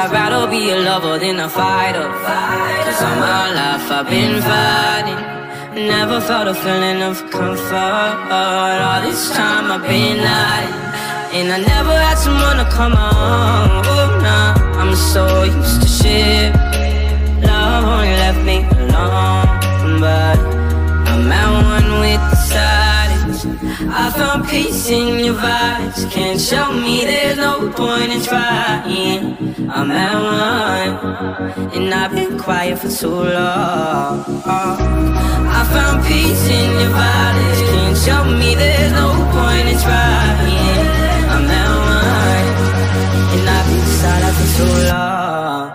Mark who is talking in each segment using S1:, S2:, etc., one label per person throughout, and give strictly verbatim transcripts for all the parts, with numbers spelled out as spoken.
S1: I'd rather be a lover than a fighter. Cause all my life I've been fighting, never felt a feeling of comfort. All this time I've been hiding, and I never had someone to come on. Oh, nah, I'm so used to shit. Love only left me alone, but I'm at one with the silence. I found peace in your vibes. Can't show me there's no point in trying. I'm at one, and I've been quiet for too long. I found peace in your vibes. Can't show me there's no point in trying. I'm at one, and I've been silent for too long.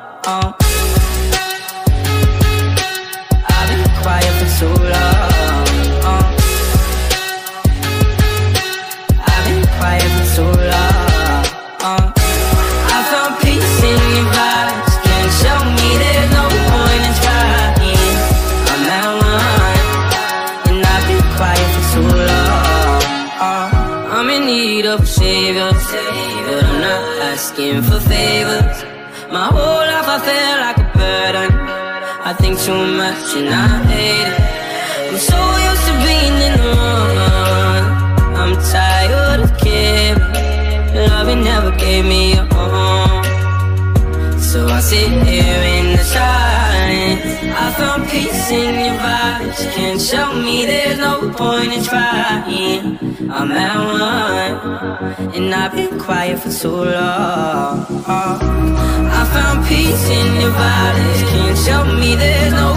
S1: I've been quiet for too long. I've been quiet for too long. I found peace in your vibes. Can't show me there's no point in trying. I'm at one, and I've been quiet for too long. I'm in need of a savior, but I'm not asking for favors. My whole life I feel like a burden. I think too much and I hate it. I'm so used to being in the wrong. I'm tired of caring. Love you never gave me a home, so I sit here in the silence. I found peace in your vibes. Can't show me there's no point in trying. I'm at one, and I've been quiet for too long. I found peace in your vibes. Can't show me there's no